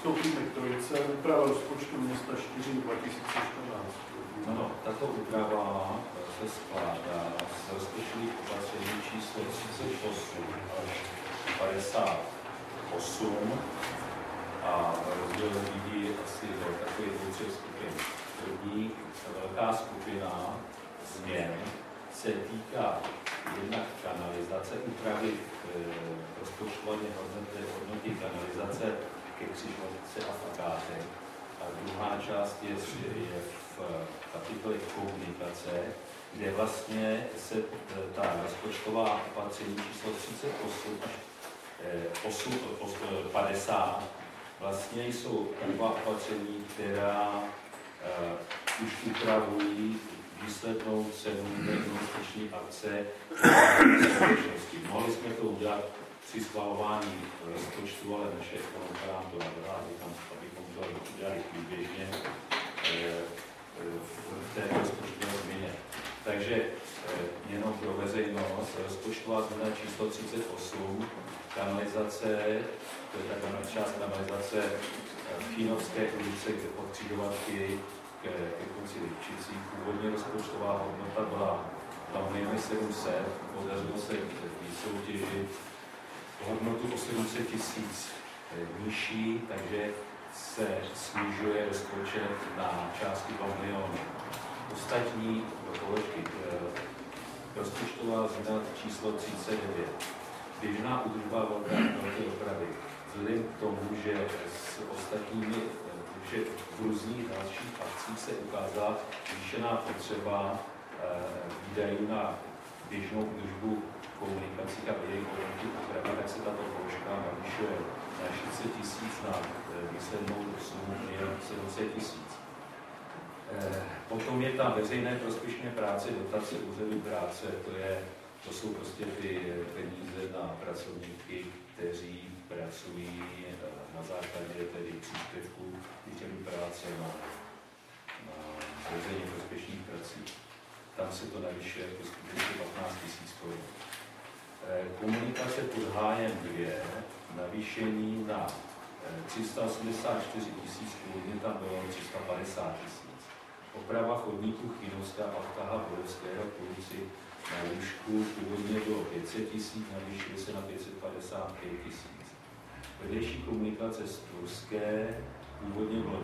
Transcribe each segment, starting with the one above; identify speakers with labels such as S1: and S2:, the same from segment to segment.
S1: přistoupíme k trojce, úprava rozpočtu města 4 2014.
S2: Ano, tato úprava se skládá z rozpočtových opatření číslo 38 až 58 a rozdělují asi do takových dvou, třech skupin. První velká skupina změn se týká jednak kanalizace, úpravy rozpočtované hodnoty kanalizace ke křižovatce a fakáře. A druhá část je v kapitole komunikace, kde vlastně se ta rozpočtová opatření číslo 38 až 50 vlastně jsou taková opatření, která už upravují výslednou cenu investiční akce společnosti. Mohli jsme to udělat při schvalování rozpočtu, ale naše ekonomka nám to navrhla, abychom to udělali průběžně v té rozpočtové změně. Takže jenom pro veřejnost, rozpočtová změna číslo 38, kanalizace, to je taková část kanalizace v Chýnovské ulici od Křižovatky ke konci Lipčicí. Původně rozpočtová hodnota byla 2 700 000, podařilo se vysoutěžit hodnotu o 700 000 nižší, takže se snižuje rozpočet na částku 2 miliony. Ostatní položky. Rozpočtová změna číslo 39. Běžná údržba velké opravy. Vzhledem k tomu, že s ostatními, že v různých dalších akcích se ukázala zvýšená potřeba výdajů na běžnou údržbu komunikací a jejich hodnoty opravy, tak se tato položka navýšuje na 600 000 na výslednou sumu 700 000. Potom je tam veřejné prospěšné práce, dotace úřadu práce, to jsou prostě ty peníze na pracovníky, kteří pracují na základě tedy příspěvků úřadu práce na veřejně prospěšných pracích. Tam se to navyšuje jako skutečně 15 000 korun. Komunikace pod hájem 2, navýšení na 384 000, původně tam bylo 350 000. Oprava chodníků Chýnovská a Taha Bodovského v ulici na Lůžku, původně bylo 500 000, navýšilo se na 555 000. Vedlejší komunikace z Turské, původně bylo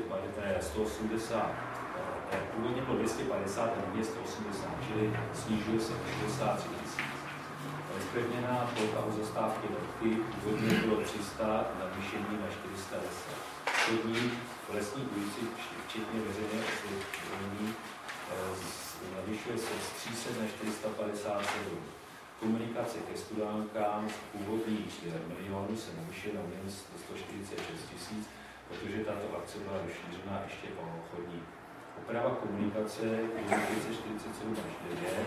S2: 180, původně bylo 250 a nyní 180, čili snížuje se o 63 000. Zpevněná plocha u zastávky Letky, původně bylo 300, navýšení na 410. Chodník v Lesní ulici, včetně veřejného osvětlení, navýšuje se z 300 na 457. Komunikace ke studánkám z původních 4 milionů se navýšuje na 146 000, protože tato akce byla rozšířena ještě o chodník. Oprava komunikace 547 až 9,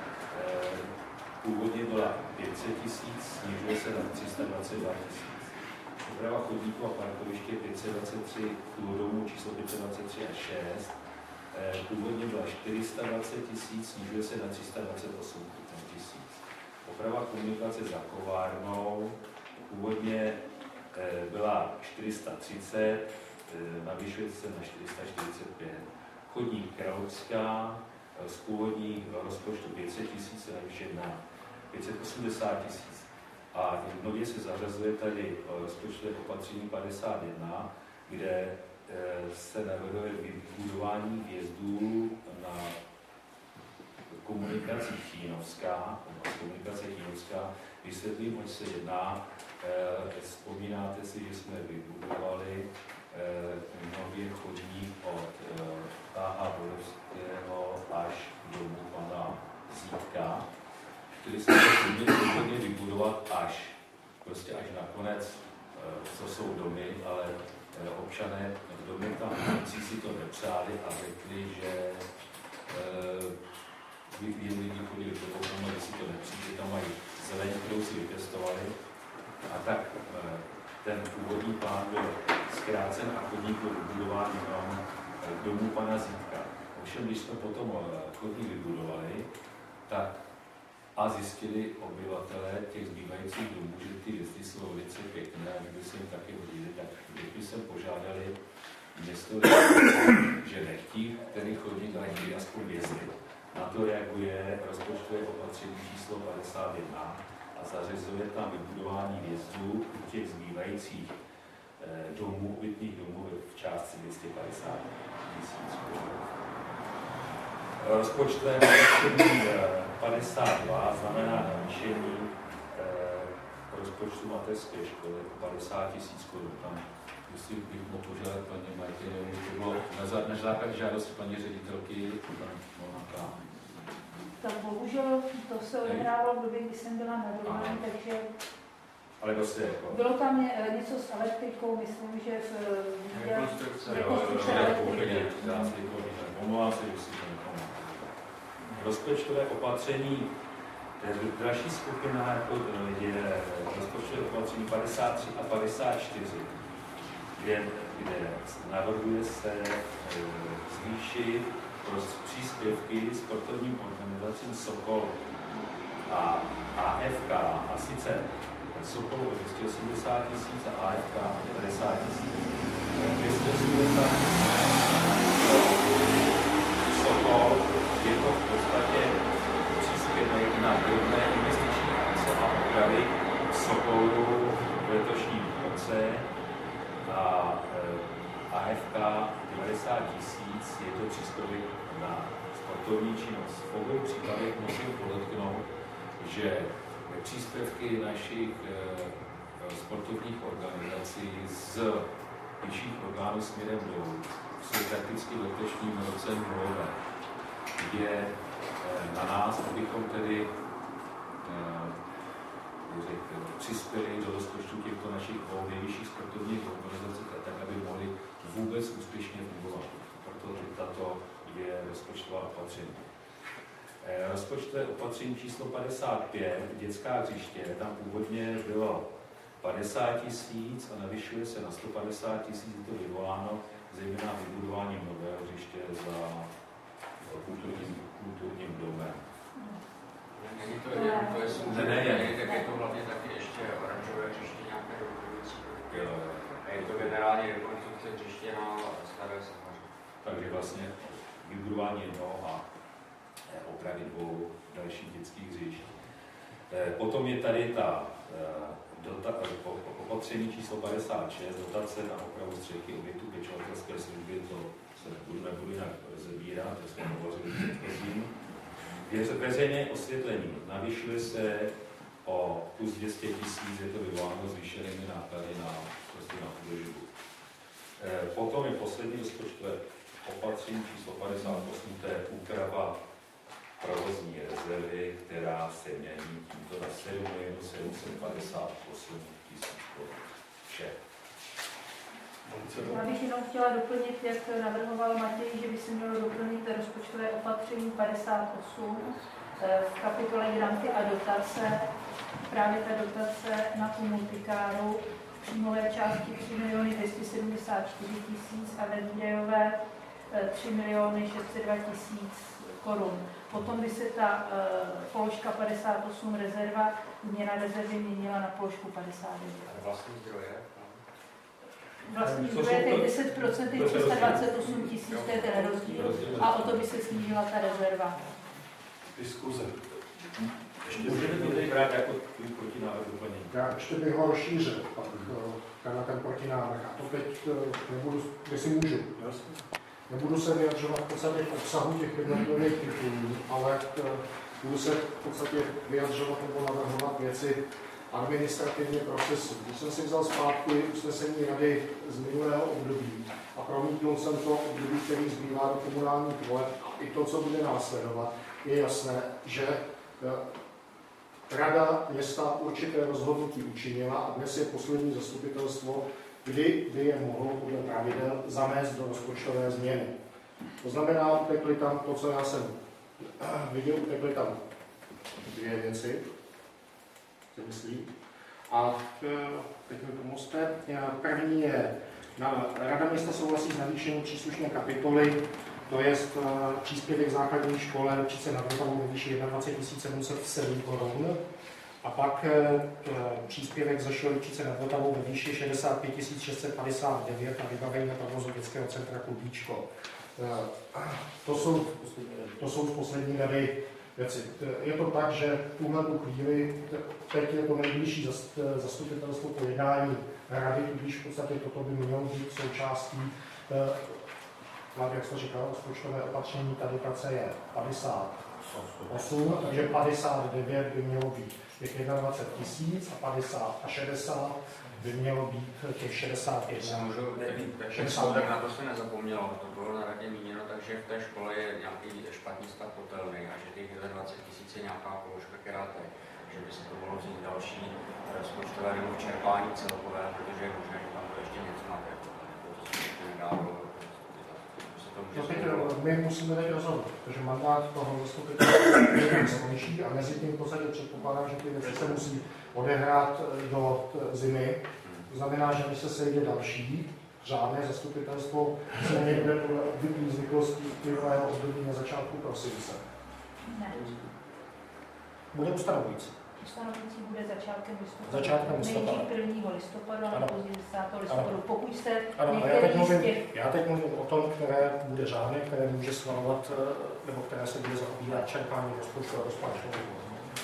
S2: původně byla 500 000, snižuje se na 322 000. Oprava chodníku a parkoviště 523 domů číslo 523 až 6, původně byla 420 000, snižuje se na 328 000. Oprava komunikace za kovárnou, původně byla 430, navýšuje se na 445. Chodník Královská z původní rozpočtu 500 000 se navýšuje na 580 000. A nově se zařazuje tady rozpočtové opatření 51, kde se navrhuje vybudování vjezdů na komunikaci Chýnovská, vysvětlím, oč se jedná. Vzpomínáte si, že jsme vybudovali nový chodník od Taha Bodovského až k domu pana Zítka, který jsme měli vybudovat až nakonec, co jsou domy, ale občané v domě tam si to nepřáli a řekli, že lidi chodili do domu, že si to nepřijde, tam mají zeleň, kterou si vypěstovali. A tak ten původní plán byl zkrácen a chodník byl vybudován jenom k domu pana Zítka. Ovšem, když jsme potom chodník vybudovali, tak a zjistili obyvatelé těch zbývajících domů, že ty věci jsou velice pěkné a kdyby se jim taky hodili, tak řekli se jsem požádali město, že nechtí tedy chodit, ale chtějí aspoň jezdit. Na to reaguje rozpočtové opatření číslo 51 a zařizuje tam vybudování vjezdů u těch zbývajících domů, bytných domů v částce 250 000 Kč. Rozpočtové opatření 52 znamená navýšení rozpočtu mateřské školy o 50 000 Kč. Tam, jestli bych mohl požádat paní Martinovou, to bylo na základě žádosti paní ředitelky,
S3: Tak bohužel to se odehrávalo v době, kdy jsem byla na dovolené, takže
S2: ale prostě jako...
S3: bylo tam něco s elektrikou, myslím, že v rekonstrukce elektriky.
S2: Omlouvám se, že si to nepamatuju. Rozpočtové opatření, to je další skupina, jako je rozpočtové opatření 53 a 54, kde navrhuje se zvýšit příspěvky sportovním organizacím Sokol a AFK, a sice Sokol o 280 000 a AFK 50 000. 280 000 Sokol je to v podstatě příspěvek na drobné investiční akce a opravy Sokolu v letošním roce a AFK 90 000 je to příspěvek na sportovní činnost. V obou případech musím podotknout, že příspěvky našich sportovních organizací z vyšších orgánů směrem dolů jsou prakticky v letošním roce nulové. Je na nás, abychom tedy přispěli do rozpočtu těchto našich nejvyšších sportovních organizací, tak aby mohli vůbec úspěšně fungovat. Proto tato dvě rozpočtová opatření. Rozpočtové opatření číslo 55, dětská hřiště, tam původně bylo 50 000 a navyšuje se na 150 000, je to vyvoláno zejména vybudováním nového hřiště za kulturním domem.
S4: Není to je tak je to hlavně taky ještě oranžové hřiště nějaké doplňující. A je to generální rekonstrukce hřiště na Staré Savaře.
S2: Takže vlastně vybudování jednoho a opravy dvou dalších dětských hřišť. Potom je tady ta opatření číslo 56, dotace na opravu střechy objektu pečovatelské služby, to se nebudu jinak rozebírat, to jsme hovořili předchozím. Veřejné osvětlení navyšuje se o plus 200 000, je to vyvoláno zvýšenými náklady na údržbu. Potom je poslední rozpočtové opatření číslo 58, to je úprava provozní rezervy, která se mění tímto na 7 758 000 Kč. Vše.
S3: Já bych jenom chtěla doplnit, jak navrhoval Matěj, že by se mělo doplnit rozpočtové opatření 58 v kapitole granty a dotace. Právě ta dotace na multikáru v příjmové části 3 274 000 a ve výdajové 3 602 000 korun. Potom by se ta položka 58 rezerva, změna rezervy měnila na položku 59.
S4: A vlastní zdroje?
S3: Vlastní zdroje, těch 10%, těch 328 000, to je ten rozdíl. A o to by se snížila ta rezerva.
S1: Diskuze.
S2: Ještě můžete to tady brát jako tvůj protinávrh doplnění.
S5: Já ještě bych ho rozšířil, na ten protinávrh. A to teď nebudu, jestli můžu. Nebudu se vyjadřovat v podstatě k obsahu těch jednotlivých titulů, ale budu se v podstatě vyjadřovat nebo navrhovat věci administrativně procesu. Když jsem si vzal zpátky usnesení rady z minulého období a promítnul jsem to období, který zbývá do komunálních voleb a i to, co bude následovat, je jasné, že rada města určité rozhodnutí učinila a dnes je poslední zastupitelstvo, kdy by je mohlo podle pravidel zamést do rozpočtové změny. To znamená, utekly tam to, co já jsem viděl, utekly tam dvě věci, si myslím. A teď mi pomozte. První je, rada města souhlasí s navýšením příslušné kapitoly, to je příspěvek základní škole, určitě navrhoval ve výši 21 707 korun. A pak příspěvek ze Ličice nad Vltavou ve výši 65 659 na vybavení na provozu dětského centra Kubíčko. To jsou z poslední rady věci. Je to tak, že v tuhle chvíli, teď je to nejbližší zastupitelstvo po jednání rady, tudíž v podstatě toto by mělo být součástí, jak jste říkal, rozpočtové opatření, ta dotace je 58, takže 59 by mělo být těch 21 000 a 50 a 60 by mělo být těch 61.
S4: Tak na to se nezapomnělo, to bylo na radě míněno, takže v té škole je nějaký špatný stav kotelny a že těch 20 000 je nějaká položka, která je, že by se to mohlo vzít další rozpočtové nebo čerpání celkové, protože je možné, že tam to ještě něco máte, to se ještě nedávalo.
S5: My musíme teď rozhodnout, protože mandát toho zastupitelstva skončí a mezi tím v podstatě předpokládám, že ty věci se musí odehrát do zimy. To znamená, že když se sejde další řádné zastupitelstvo, se někde podle obvyklých zvyklostí uplynulého období na začátku prosince.
S3: Ne.
S5: Bude ustanovující.
S3: Ustanovující bude začátkem listopadu.
S5: Začátkem listopadu.
S3: Nejdřív 1. listopadu a později 10. listopadu. Pokud jste
S5: já teď mluvím o tom, které bude řádné, které může schvalovat, nebo které se bude zaobírat čerpání rozpočtu a rozpočtového.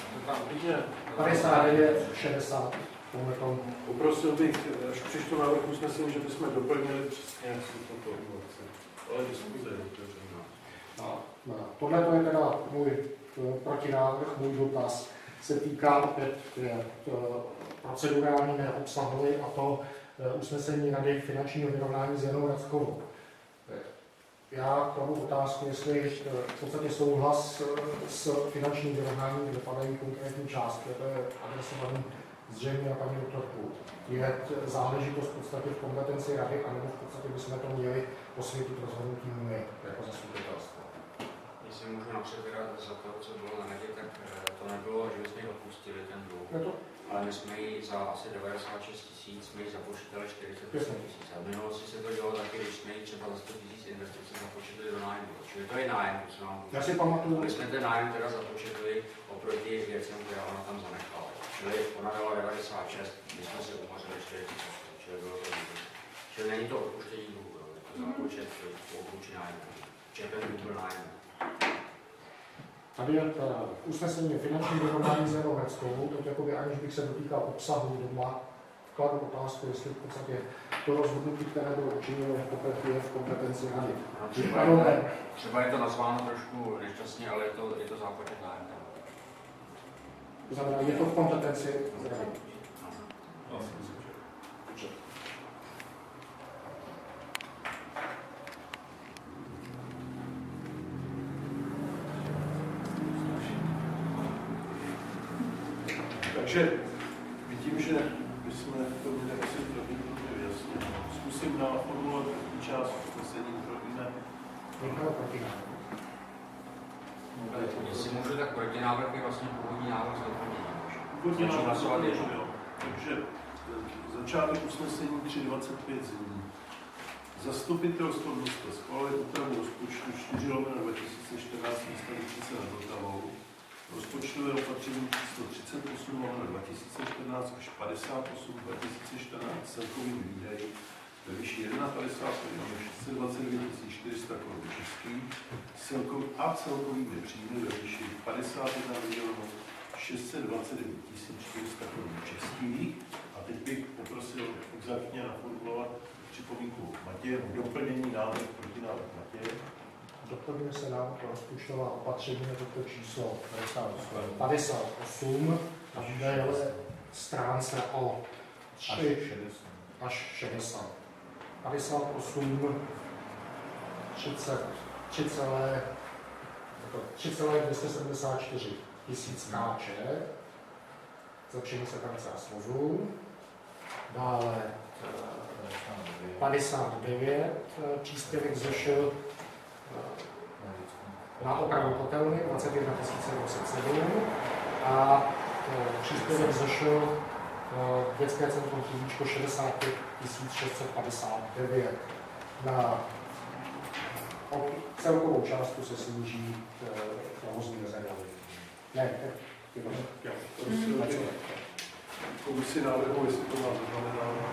S5: 59, 60.
S1: Poprosil bych, až přečtu návrh usnesení, že bychom doplnili přesně toto informace. Ale diskuze je to.
S5: Tohle je teda můj protinávrh, můj dotaz. Se týká opět procedurální, ne obsahový, a to usnesení Rady finančního vyrovnání s Janou Rackovou. Já kladu otázku, jestli v podstatě souhlas s finančním vyrovnáním, kde padají konkrétní částky, to je adresovaný zřejmě na paní doktorku, je záležitost v podstatě v kompetenci Rady, anebo v podstatě bychom to měli posvětit rozhodnutím my jako zastupitelstvo.
S4: Jestli můžu napřebírat za to, co bylo na radě, tak to nebylo, že jsme ji odpustili ten dluh. Ale my jsme ji za asi 96 000, jsme ji započítali 48 000. A v minulosti se to dělo taky, když jsme ji třeba za 100 000 investice započítali do nájmu. Čili to je nájem, co nám
S5: já si pamatuju.
S4: My jsme ten nájem teda započítali oproti věcem, které ona tam zanechala. Čili ona dala 96, my jsme si umařili 4 000. Čili bylo to výborné. Čili není to odpuštění dluhu, je to započet po odluči nájmu. Čili ten dluh byl nájem.
S5: Tady je usnesení finanční vyrovnání s Janou Rackovou, tak jakoby aniž bych se dotýkal obsahu doma, kladu otázku, jestli v podstatě to rozhodnutí, které bylo učiněno, je v kompetenci Rady.
S4: Třeba je to nazváno trošku nešťastně, ale je to zápočet nájem.
S5: To znamená, je to v kompetenci Rady.
S1: Takže vidím, že bychom to měli asi trochu vyjasnit. Zkusím naformulovat první část usnesení pro jiné.
S4: Jestli můžu, tak protinávrh je vlastně původní návrh s doplněním.
S1: Původní návrh, jo. Takže začátek usnesení 3.25 zní. Zastupitelstvo města schváluje úpravu rozpočtu 4/2014 města Ličice nad Vltavou. Rozpočtové opatření číslo 38/2014 až 58/2014 celkovými výdaji ve výši 51 629 400 korun českých a celkovými příjmy ve výši 51 629 400 korun českých. A teď bych poprosil exaktně naformulovat připomínku Matěje, doplnění návrh proti návrh Matěje.
S5: Doplňuje se nám rozpočtová opatření na toto číslo 58 a výdajové stránce o 3 až 60. 58 3,274 tisíc káče, zlepšení sekvence a svozu. Dále 59 příspěvek zešel na opravu kotelny 21 207 a příspěvek zešel dětské centrum Kubíčko 65 659. Na celkovou částku se sníží provozní rezervy. Ne,
S1: Komisi návrhu, jestli to má znamená.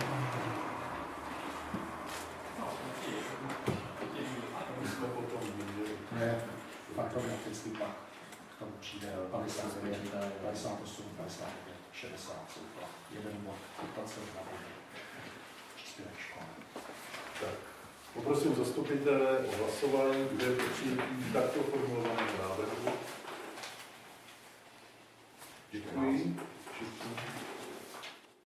S1: My jsme potom viděli.
S5: Ne, faktografický pak k tomu přijde 59, 58, 59, 60, jsou to jeden bod, dotace na příspěvek školy.
S1: Tak, poprosím zastupitele o hlasování, kde je